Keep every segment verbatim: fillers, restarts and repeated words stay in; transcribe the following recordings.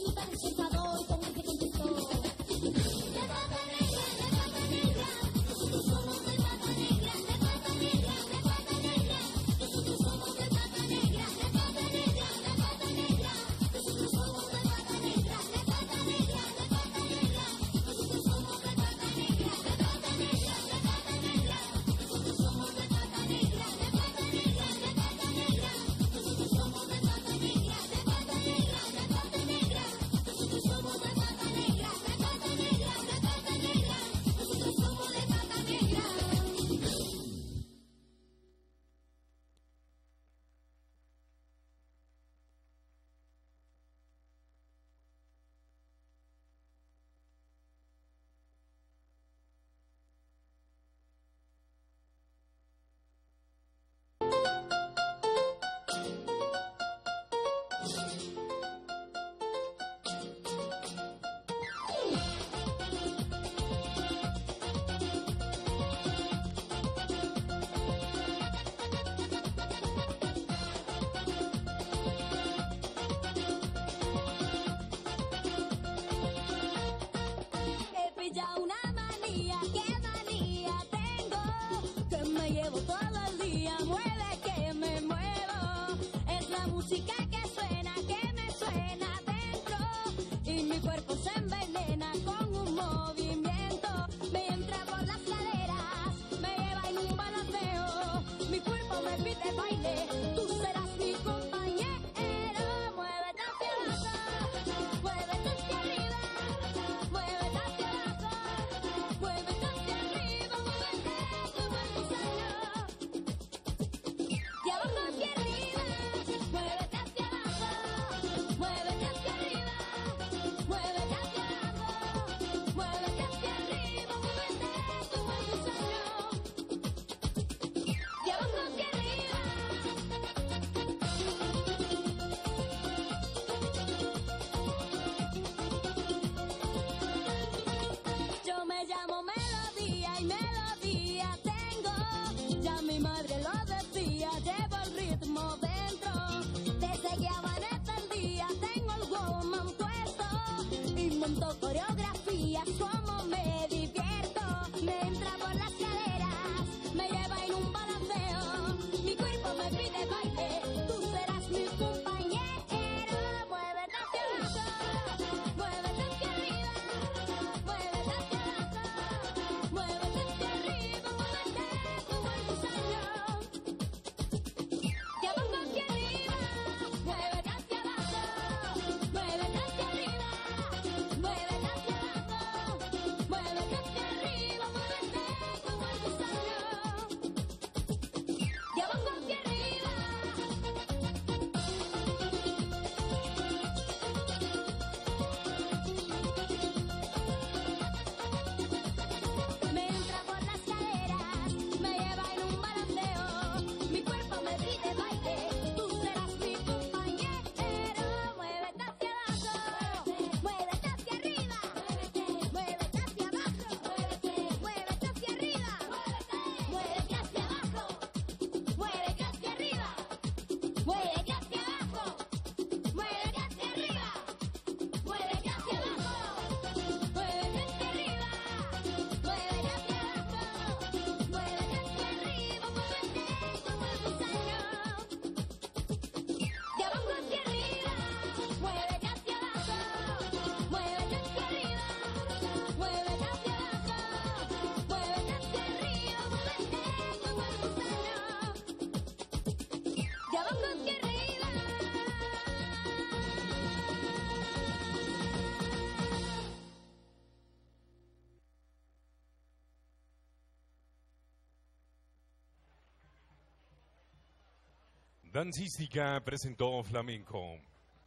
Dancística presentó flamenco.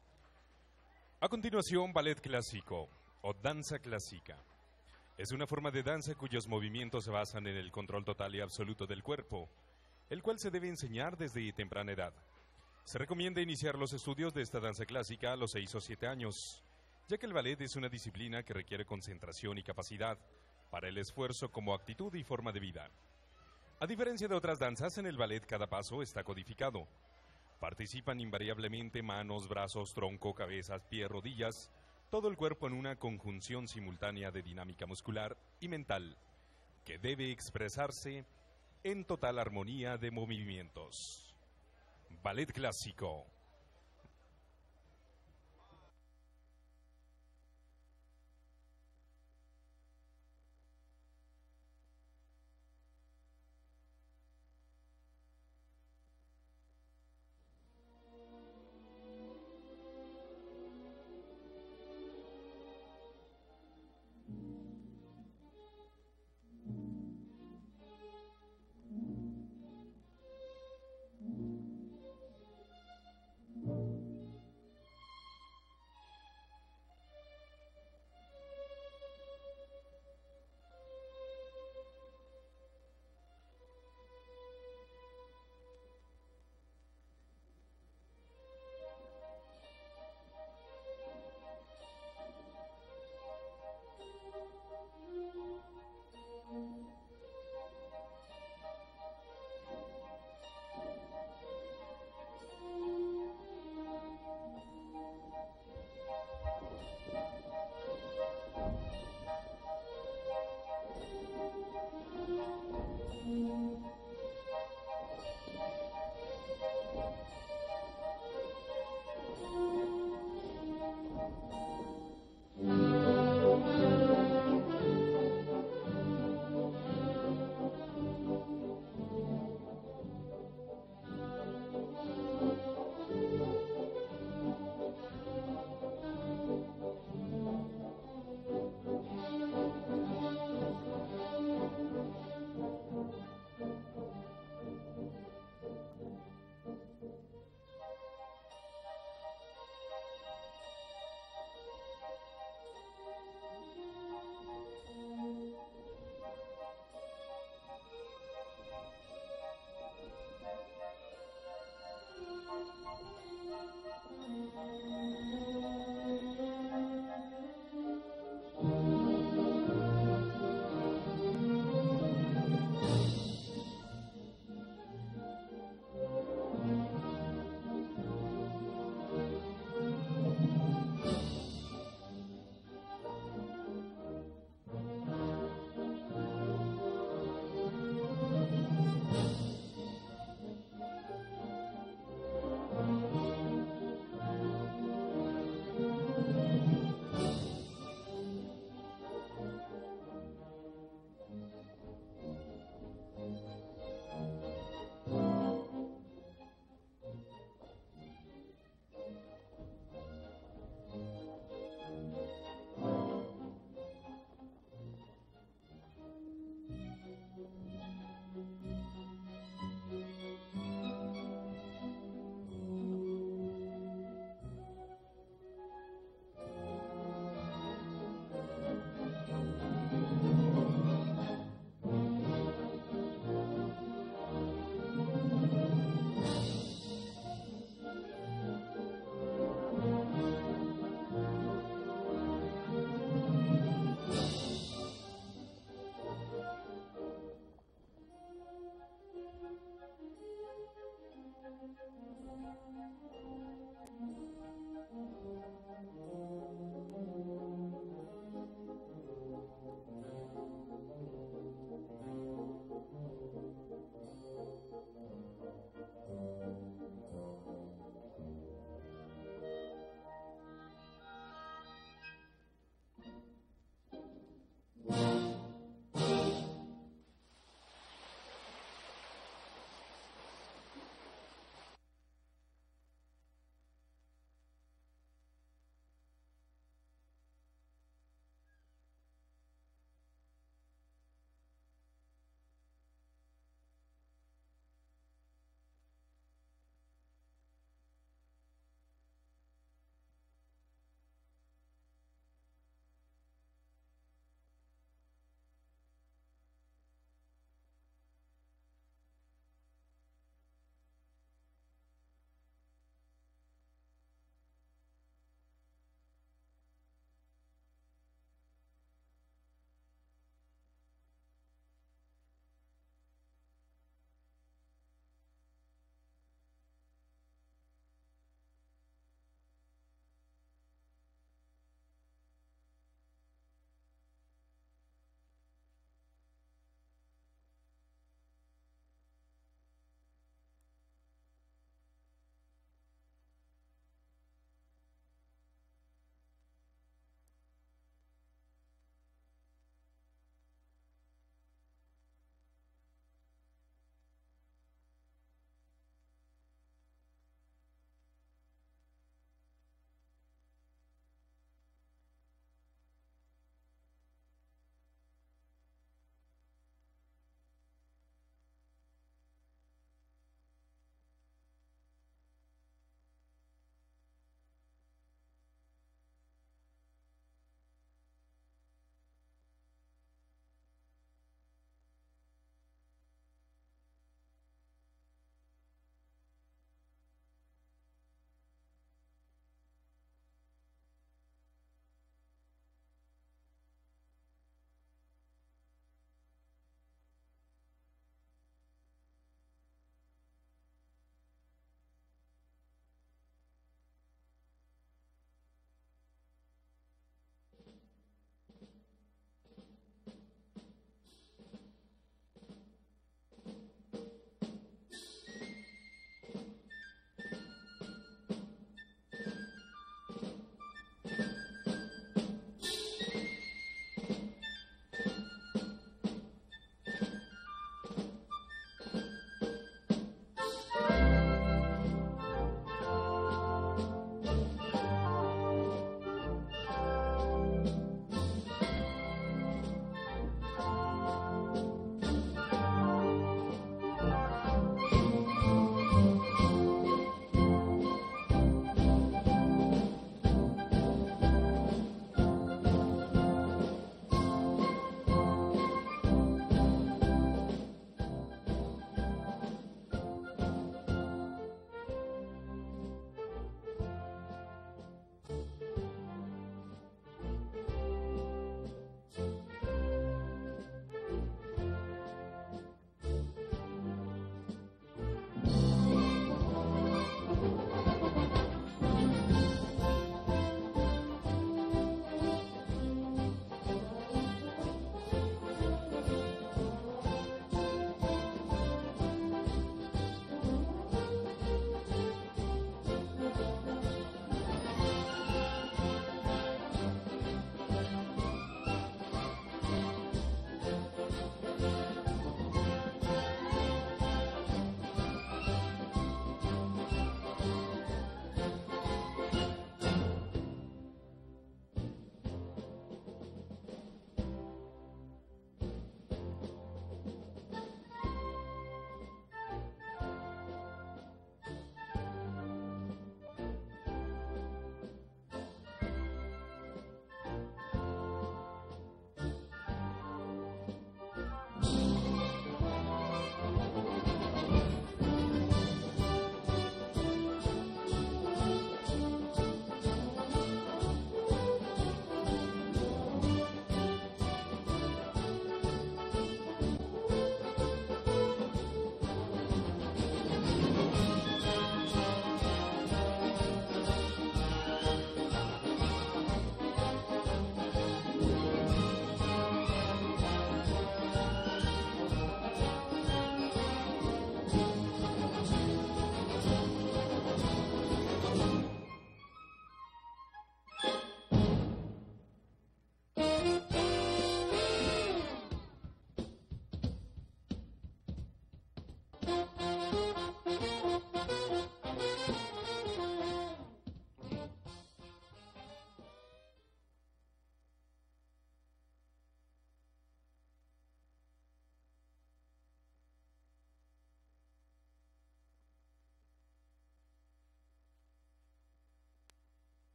A continuación, ballet clásico o danza clásica. Es una forma de danza cuyos movimientos se basan en el control total y absoluto del cuerpo, el cual se debe enseñar desde temprana edad. Se recomienda iniciar los estudios de esta danza clásica a los seis o siete años, ya que el ballet es una disciplina que requiere concentración y capacidad para el esfuerzo como actitud y forma de vida. A diferencia de otras danzas, en el ballet cada paso está codificado. Participan invariablemente manos, brazos, tronco, cabezas, pies, rodillas, todo el cuerpo en una conjunción simultánea de dinámica muscular y mental, que debe expresarse en total armonía de movimientos. Ballet clásico.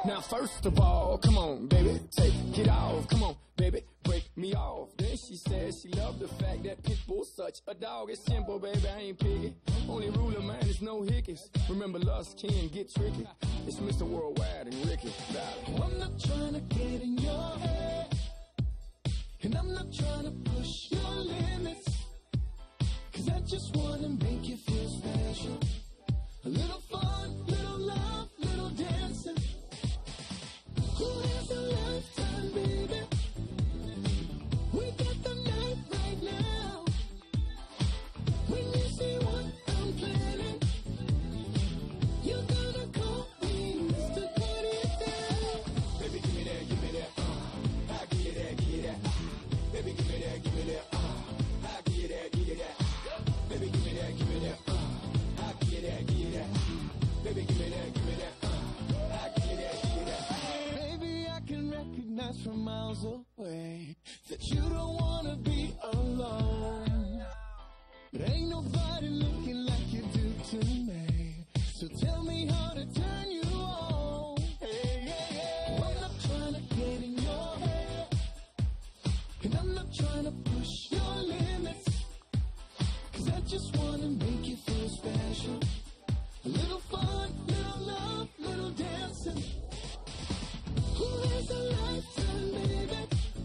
Now first of all, come on, baby, take it off. Come on, baby, break me off. Then she said she loved the fact that Pitbull's such a dog. It's simple, baby, I ain't picky. Only rule of mine is no hickeys. Remember, lust can get tricky. It's Mister Worldwide and Ricky. Well, I'm not trying to get in your head, and I'm not trying to push your limits, 'cause I just wanna make you feel special. A little fun, little love, little dancing. Who has a lifetime, baby? We got the night right now. When you see what I'm planning, you're gonna call me Mister Put It Down. Baby, give me that, give me that, uh. I give you that, give you that. Baby, give me that, give me that, uh. I give you that, give you that. Baby, give me that, give me that, uh. I give you that, give you that. Baby, give me that, give me that, uh. I give you that, give you that. Baby, I can recognize from miles away that you don't wanna be alone. But ain't nobody looking like you do to me. So tell me how to turn you on. Hey, yeah, yeah. I'm not trying to get in your head, and I'm not trying to push your limits, 'cause I just wanna make you feel special. A little fun, little love, little dancing. Who has a lifetime, baby?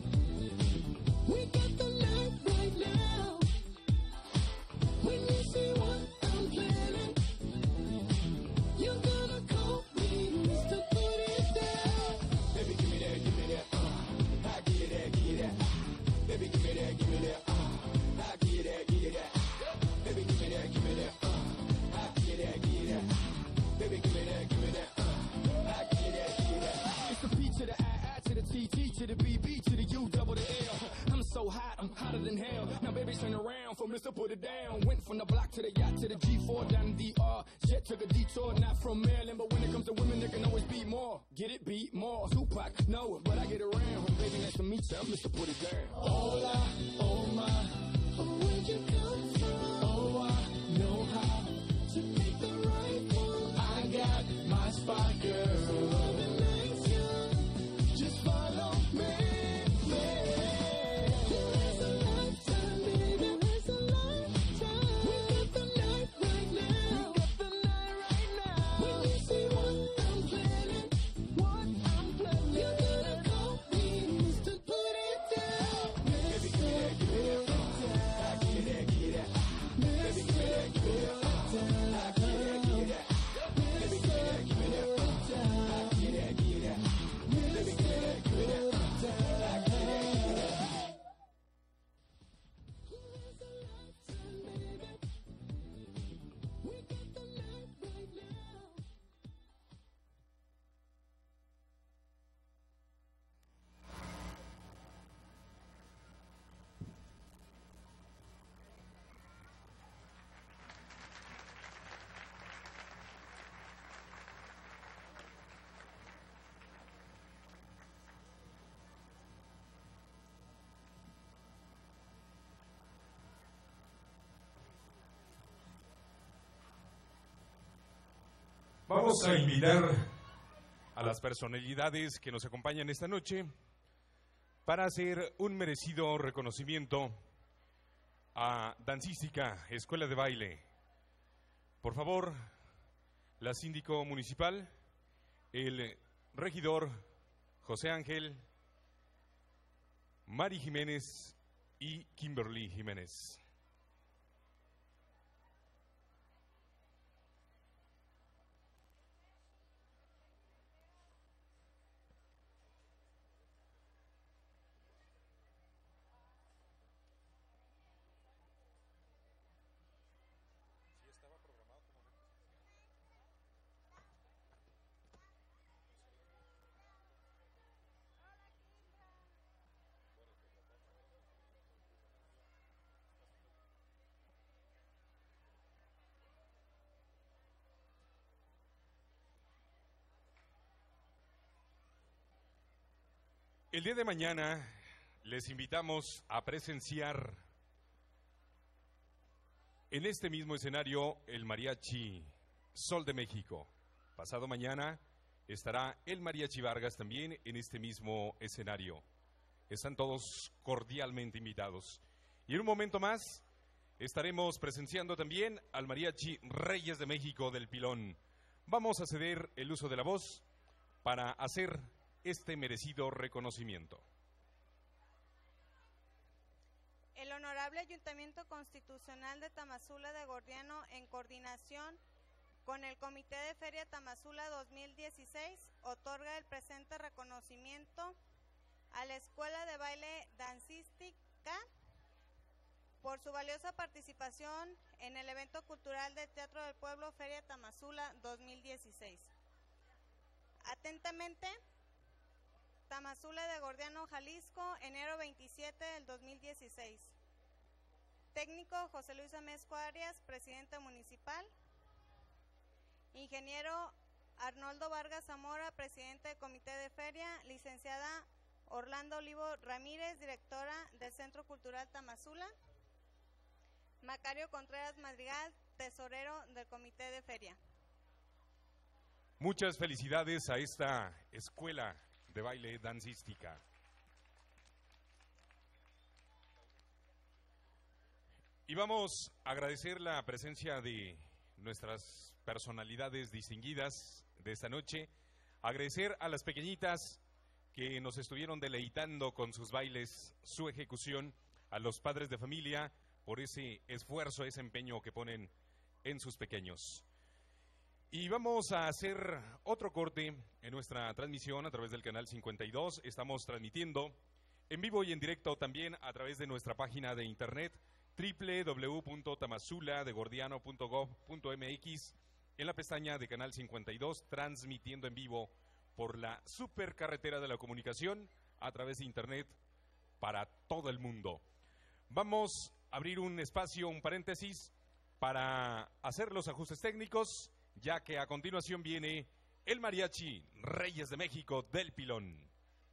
We got the night right now. When you see what I'm planning, you're gonna call me Mister Put It Down. Baby, give me that, give me that, uh. I give you that, give you that. Baby, give me that, give me that, uh. I give you that, give you that. Baby, give me that, give me that, uh. I give you that, give you that. Baby, give me that, give me that, uh. I give you that, give you that. It's the P to the I, I to the T, T to the B, B to the U, double the L. I'm so hot, I'm hotter than hell. Now baby, turn around for Mister Put It Down. Went from the block to the yacht to the G four down the D R. Jet took a detour, not from Maryland, but when it comes to women, there can always be more. Get it, beat more. Tupac, no, but I get around. Baby, nice to meet you, I'm Mister Put It Down. Hola, oh my, oh, where'd you come from? Oh, I know how to make the right one. I got my spot, girl. The night's young, just follow me. Vamos a invitar a las personalidades que nos acompañan esta noche para hacer un merecido reconocimiento a Dancística, Escuela de Baile. Por favor, la síndico municipal, el regidor José Ángel, Mari Jiménez y Kimberly Jiménez. El día de mañana les invitamos a presenciar en este mismo escenario el Mariachi Sol de México. Pasado mañana, estará el Mariachi Vargas también en este mismo escenario. Están todos cordialmente invitados. Y en un momento más estaremos presenciando también al Mariachi Reyes de México del Pilón. Vamos a ceder el uso de la voz para hacer este merecido reconocimiento. El Honorable Ayuntamiento Constitucional de Tamazula de Gordiano, en coordinación con el Comité de Feria Tamazula dos mil dieciséis, otorga el presente reconocimiento a la Escuela de Baile Dancística por su valiosa participación en el evento cultural de Teatro del Pueblo Feria Tamazula dos mil dieciséis. Atentamente, Tamazula de Gordiano, Jalisco, enero veintisiete del dos mil dieciséis. Técnico José Luis Amezco Arias, presidente municipal. Ingeniero Arnoldo Vargas Zamora, presidente del Comité de Feria. Licenciada Orlando Olivo Ramírez, directora del Centro Cultural Tamazula. Macario Contreras Madrigal, tesorero del Comité de Feria. Muchas felicidades a esta escuela de baile dancística. Y vamos a agradecer la presencia de nuestras personalidades distinguidas de esta noche. Agradecer a las pequeñitas que nos estuvieron deleitando con sus bailes, su ejecución, a los padres de familia por ese esfuerzo, ese empeño que ponen en sus pequeños. Y vamos a hacer otro corte en nuestra transmisión a través del canal cincuenta y dos. Estamos transmitiendo en vivo y en directo también a través de nuestra página de internet doble u doble u doble u punto tamazula de gordiano punto gob punto m x, en la pestaña de canal cincuenta y dos, transmitiendo en vivo por la supercarretera de la comunicación a través de internet para todo el mundo. Vamos a abrir un espacio, un paréntesis, para hacer los ajustes técnicos, ya que a continuación viene el Mariachi Reyes de México del Pilón.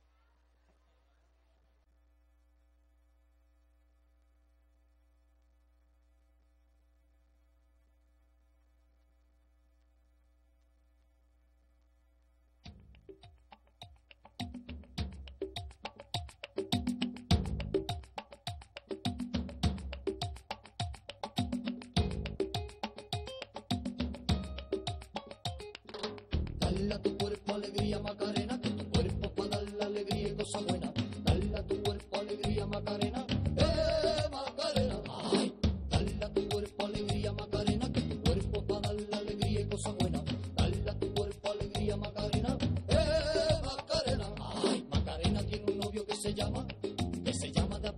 Dale a tu cuerpo alegría Macarena, que tu cuerpo para dar la alegría y cosa buena. Dale a tu cuerpo alegría Macarena, eh Macarena. Ay, dale a tu cuerpo alegría Macarena, que tu cuerpo para dar la alegría y cosa buena. Dale a tu cuerpo alegría Macarena, eh Macarena. Ay, Macarena tiene un novio que se llama, que se llama de